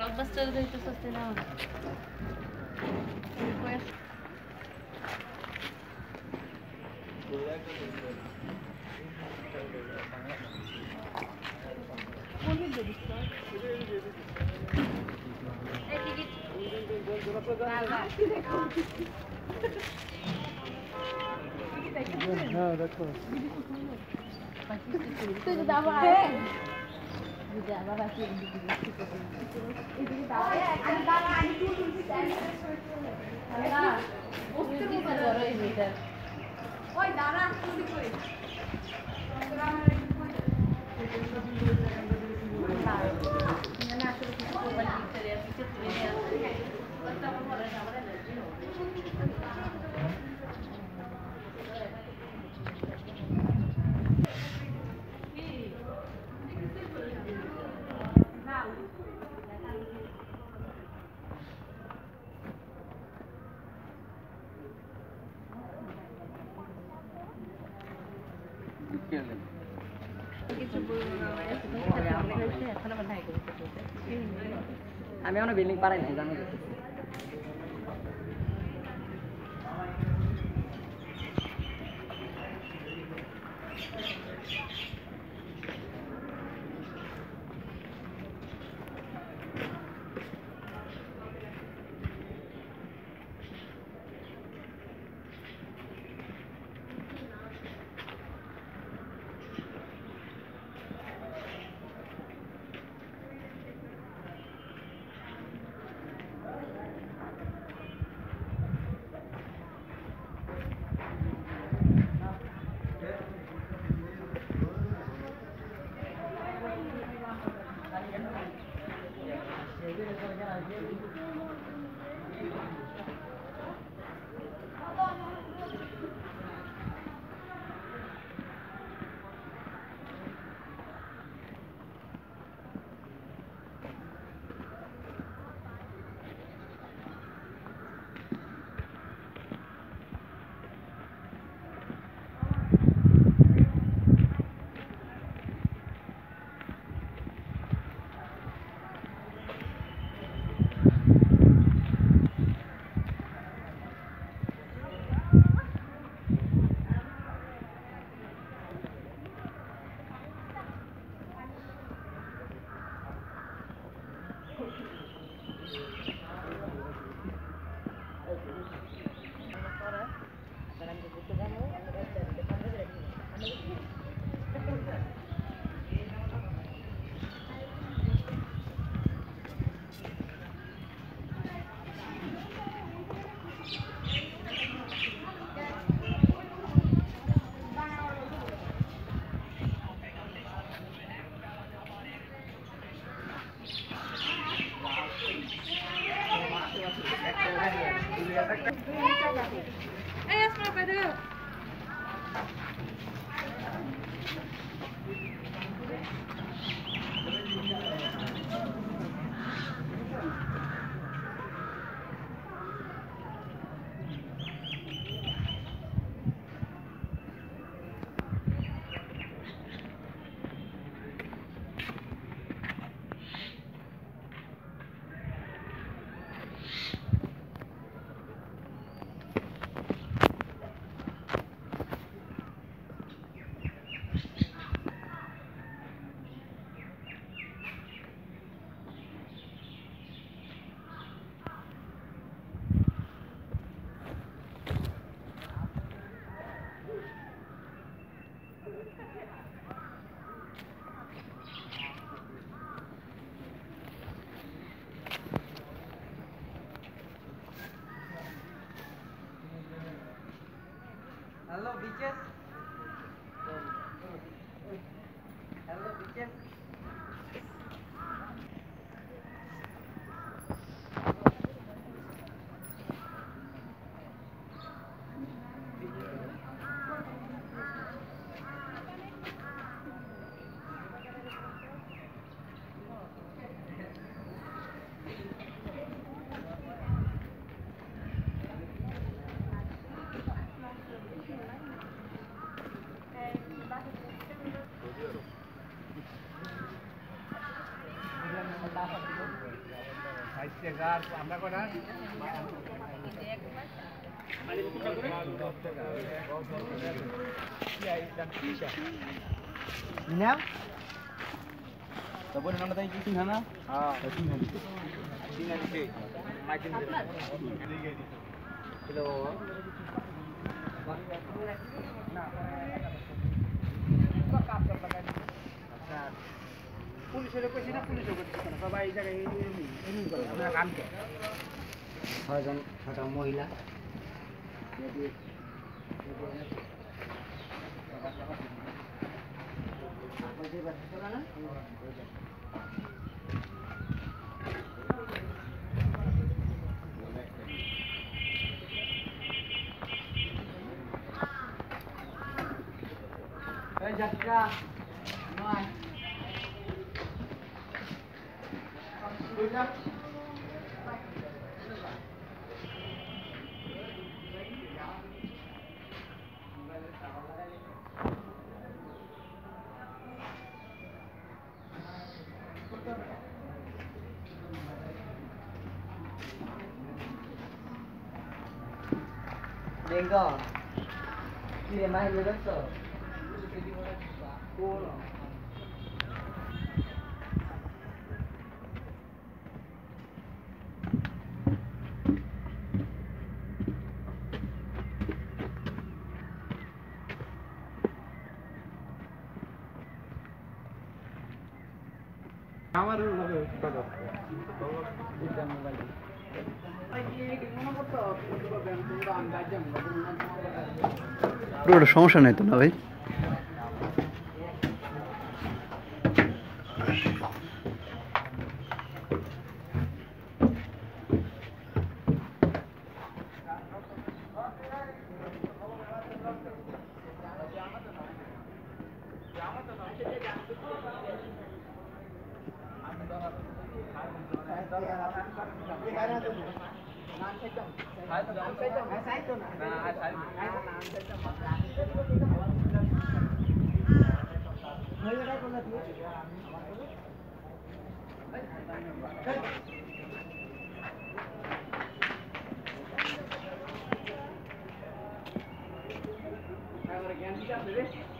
Blockbuster गई तो सस्ते ना हाँ रखो तुझे दावा है मुझे दावा है इधर दावा है दावा आनी तू अल्लाह वो किसी से करो इधर ओए दारा तू दिखो আমি এখনো বিল্ডিং পারাই নাই জানো Hello bitches. Hello bitches. Minam? Tahu nama tadi kisah mana? Kisah ni. Macam ni. Kilo. পুলিশের কইছি না পুলিশও করছে না সবাই এই জায়গায় এই করে আমরা কাম করে ছয়জন ছটা মহিলা এই যাত্রা নয় Dengar. Dia main dia betul. আমার পুরোটা সমস্যা নাই তো না ভাই Agora, quem é que já